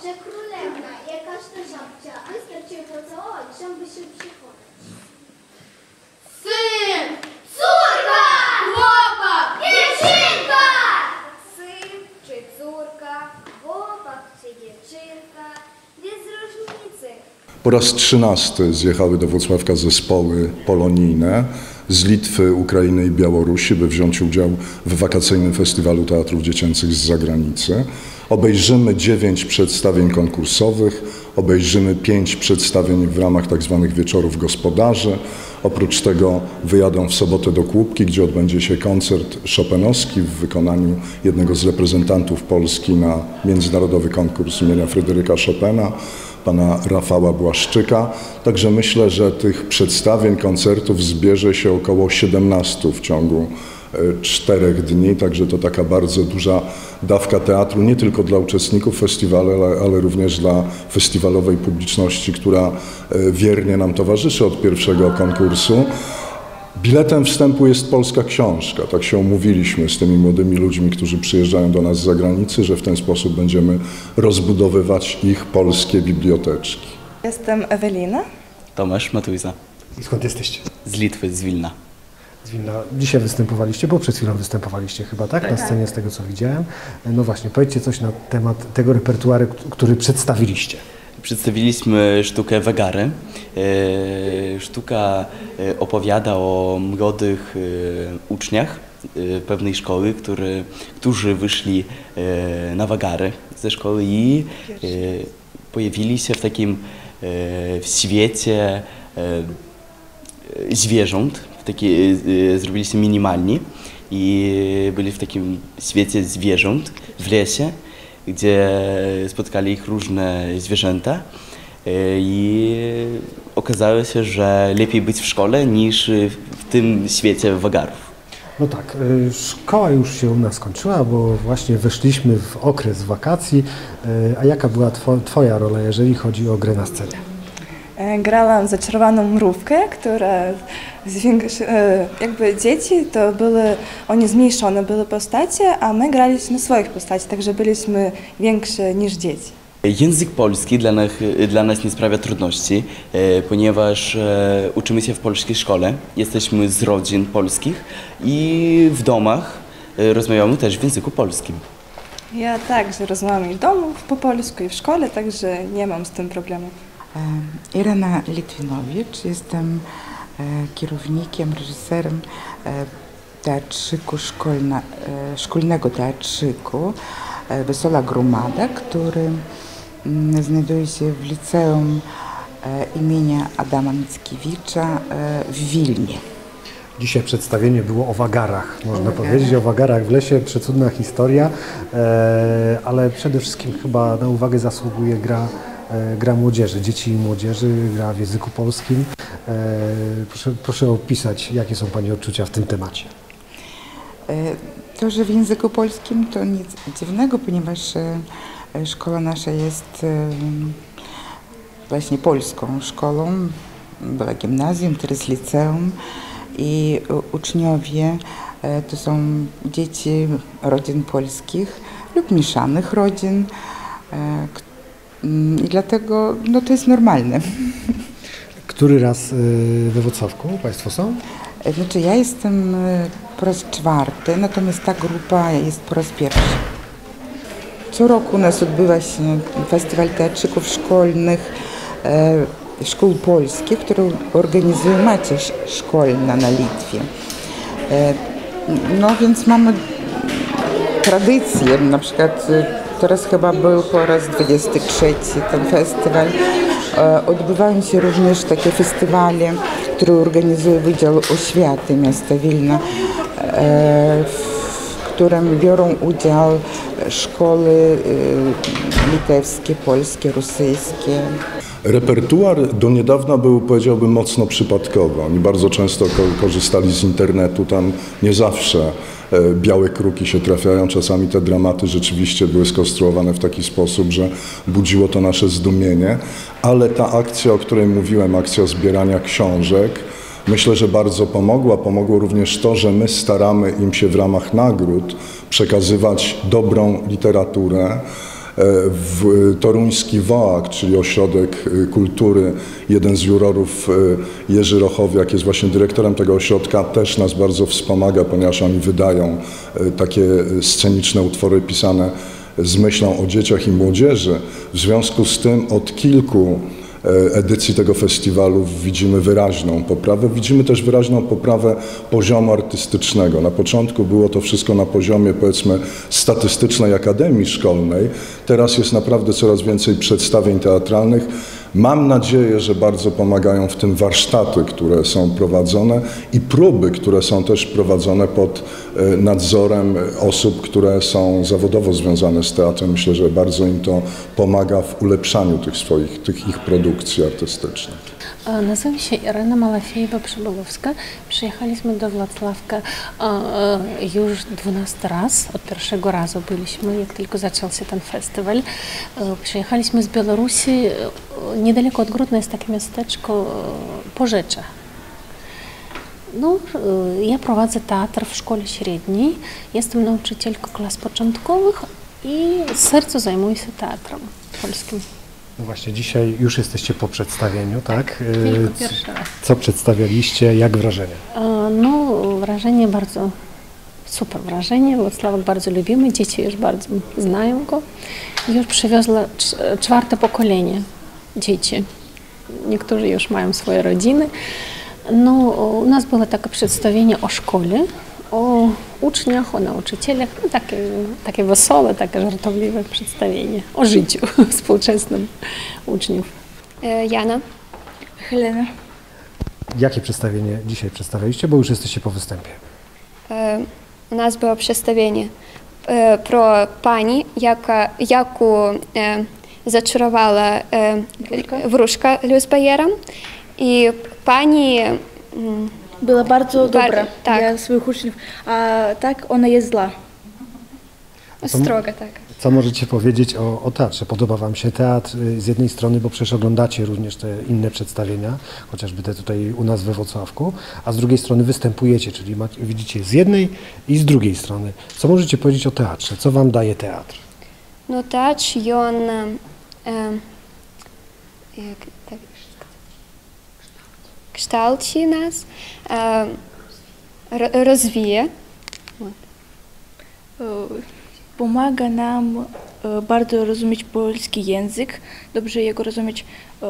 że królewna, jak każda żabcia, wystarczy pocałować, żeby się przekonać. Syn, córka, chłopak, dziewczynka! Syn czy córka, chłopak czy dziewczynka, bez różnicy. Po raz 13 zjechały do Włocławka zespoły polonijne z Litwy, Ukrainy i Białorusi, by wziąć udział w wakacyjnym festiwalu teatrów dziecięcych z zagranicy. Obejrzymy 9 przedstawień konkursowych, obejrzymy 5 przedstawień w ramach tzw. wieczorów gospodarzy. Oprócz tego wyjadą w sobotę do Kłubki, gdzie odbędzie się koncert chopinowski w wykonaniu jednego z reprezentantów Polski na międzynarodowy konkurs imienia Fryderyka Chopina, pana Rafała Błaszczyka. Także myślę, że tych przedstawień, koncertów zbierze się około 17 w ciągu 4 dni, także to taka bardzo duża dawka teatru, nie tylko dla uczestników festiwalu, ale również dla festiwalowej publiczności, która wiernie nam towarzyszy od pierwszego konkursu. Biletem wstępu jest polska książka. Tak się umówiliśmy z tymi młodymi ludźmi, którzy przyjeżdżają do nas z zagranicy, że w ten sposób będziemy rozbudowywać ich polskie biblioteczki. Jestem Ewelina. Tomasz Matujza. I skąd jesteście? Z Litwy, z Wilna. Z Wilna. Dzisiaj występowaliście, bo przed chwilą występowaliście chyba, tak? Na scenie, z tego co widziałem. No właśnie, powiedzcie coś na temat tego repertuaru, który przedstawiliście. Przedstawiliśmy sztukę Wagary. Sztuka opowiada o młodych uczniach pewnej szkoły, którzy wyszli na Wagary ze szkoły i pojawili się w takim w świecie zwierząt. Zrobili się minimalni i byli w takim świecie zwierząt w lesie, gdzie spotkali ich różne zwierzęta i okazało się, że lepiej być w szkole niż w tym świecie wagarów. No tak, szkoła już się u nas skończyła, bo właśnie weszliśmy w okres wakacji. A jaka była twoja rola, jeżeli chodzi o grę na scenie? Grałam zaczarowaną mrówkę, która jakby dzieci to były, oni zmniejszone były postacie, a my graliśmy swoich postaci, także byliśmy większe niż dzieci. Język polski dla nas nie sprawia trudności, ponieważ uczymy się w polskiej szkole, jesteśmy z rodzin polskich i w domach rozmawiamy też w języku polskim. Ja także rozmawiam i w domu po polsku i w szkole, także nie mam z tym problemu. Irena Litwinowicz, jestem kierownikiem, reżyserem teatrzyku szkolnego teatrzyku Wesoła Gromada, który znajduje się w liceum imienia Adama Mickiewicza w Wilnie. Dzisiaj przedstawienie było o wagarach, można powiedzieć, o wagarach w lesie, przecudna historia, ale przede wszystkim chyba na uwagę zasługuje gra młodzieży, dzieci i młodzieży, gra w języku polskim. Proszę opisać, jakie są Pani odczucia w tym temacie. To, że w języku polskim to nic dziwnego, ponieważ szkoła nasza jest właśnie polską szkołą, była gimnazjum, teraz liceum i uczniowie to są dzieci rodzin polskich lub mieszanych rodzin. I dlatego no, to jest normalne. Który raz we Włocławku Państwo są? Znaczy ja jestem po raz 4, natomiast ta grupa jest po raz 1. Co roku u nas odbywa się festiwal teatrzyków szkolnych, szkół polskich, który organizuje Macierz Szkolna na Litwie. No więc mamy tradycję, na przykład teraz chyba był po raz 23 ten festiwal. Odbywają się również takie festiwale, które organizuje Wydział Oświaty Miasta Wilna, w którym biorą udział szkoły litewskie, polskie, rosyjskie. Repertuar do niedawna był, powiedziałbym, mocno przypadkowy. Oni bardzo często korzystali z internetu, tam nie zawsze białe kruki się trafiają. Czasami te dramaty rzeczywiście były skonstruowane w taki sposób, że budziło to nasze zdumienie, ale ta akcja, o której mówiłem, akcja zbierania książek, myślę, że bardzo pomogła. Pomogło również to, że my staramy im się w ramach nagród przekazywać dobrą literaturę, Toruński WOAK, czyli Ośrodek Kultury, jeden z jurorów, Jerzy Rochowiak, jest właśnie dyrektorem tego ośrodka, też nas bardzo wspomaga, ponieważ oni wydają takie sceniczne utwory pisane z myślą o dzieciach i młodzieży. W związku z tym od kilku edycji tego festiwalu widzimy wyraźną poprawę. Widzimy też wyraźną poprawę poziomu artystycznego. Na początku było to wszystko na poziomie, powiedzmy, statystycznej akademii szkolnej. Teraz jest naprawdę coraz więcej przedstawień teatralnych. Mam nadzieję, że bardzo pomagają w tym warsztaty, które są prowadzone i próby, które są też prowadzone pod nadzorem osób, które są zawodowo związane z teatrem. Myślę, że bardzo im to pomaga w ulepszaniu tych ich produkcji artystycznych. Nazywam się Irena Malafiejewa-Przybylowska. Przyjechaliśmy do Włocławka już 12 raz. Od pierwszego razu byliśmy, jak tylko zaczął się ten festiwal. Przyjechaliśmy z Białorusi. Niedaleko od Grodna jest takie miasteczko Porzecze. No, ja prowadzę teatr w szkole średniej. Jestem nauczycielką klas początkowych i z serca zajmuję się teatrem polskim. No właśnie, dzisiaj już jesteście po przedstawieniu, tak? Tylko pierwszy raz. Co przedstawialiście, jak wrażenie? No, wrażenie bardzo, super wrażenie. Włocławek bardzo lubimy, dzieci już bardzo znają go. Już przywiozła 4. pokolenie dzieci. Niektórzy już mają swoje rodziny. No, u nas było takie przedstawienie o szkole, o uczniach, o nauczycielach, no, takie wesołe, takie żartobliwe przedstawienie o życiu współczesnym uczniów. Jana. Helena. Jakie przedstawienie dzisiaj przedstawialiście, bo już jesteście po występie? У нас було представлення про пані, яку зачарувала врушка Люсбаєра. І пані Była bardzo dobra tak. dla swoich uczniów, a tak ona jest zła. Stroga, tak. Co możecie powiedzieć o teatrze? Podoba Wam się teatr z jednej strony, bo przecież oglądacie również te inne przedstawienia, chociażby te tutaj u nas we Włocławku, a z drugiej strony występujecie, czyli widzicie z jednej i z drugiej strony. Co możecie powiedzieć o teatrze? Co Wam daje teatr? Ну, театр, він kształci nas, rozwija. Pomaga nam bardzo rozumieć polski język, dobrze jego rozumieć,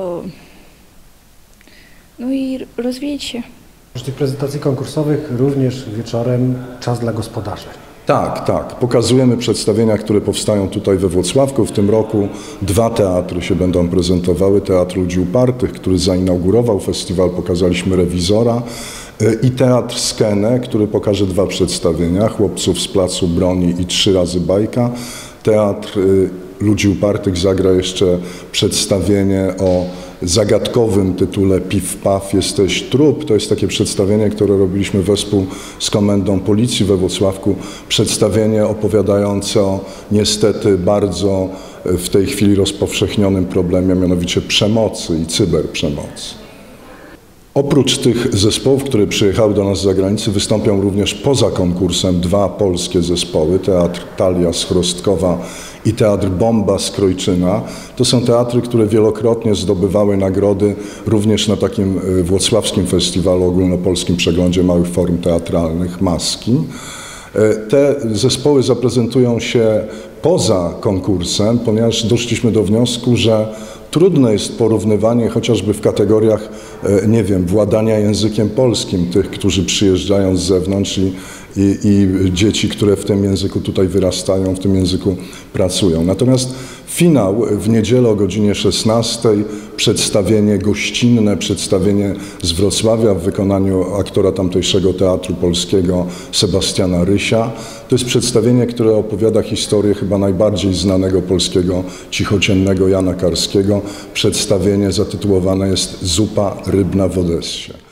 no i rozwijać się. Przy tych prezentacji konkursowych również wieczorem czas dla gospodarzy. Tak, tak. Pokazujemy przedstawienia, które powstają tutaj we Włocławku. W tym roku 2 teatry się będą prezentowały. Teatr Ludzi Upartych, który zainaugurował festiwal, pokazaliśmy Rewizora, i Teatr Skene, który pokaże 2 przedstawienia, Chłopców z Placu Broni i 3 razy bajka. Teatr Ludzi Upartych zagra jeszcze przedstawienie o zagadkowym tytule Piw Paw jesteś trup. To jest takie przedstawienie, które robiliśmy wespół z Komendą Policji we Włocławku. Przedstawienie opowiadające o niestety bardzo w tej chwili rozpowszechnionym problemie, mianowicie przemocy i cyberprzemocy. Oprócz tych zespołów, które przyjechały do nas z zagranicy, wystąpią również poza konkursem 2 polskie zespoły, Teatr Talia z Chrostkowa i Teatr Bomba z Krojczyna. To są teatry, które wielokrotnie zdobywały nagrody również na takim włocławskim festiwalu, ogólnopolskim przeglądzie małych form teatralnych Maski. Te zespoły zaprezentują się poza konkursem, ponieważ doszliśmy do wniosku, że trudne jest porównywanie chociażby w kategoriach, nie wiem, władania językiem polskim tych, którzy przyjeżdżają z zewnątrz i dzieci, które w tym języku tutaj wyrastają, w tym języku pracują. Natomiast finał w niedzielę o godzinie 16, przedstawienie gościnne, przedstawienie z Wrocławia w wykonaniu aktora tamtejszego Teatru Polskiego Sebastiana Rysia. To jest przedstawienie, które opowiada historię chyba najbardziej znanego polskiego cichociennego Jana Karskiego. Przedstawienie zatytułowane jest Zupa rybna w Odessie.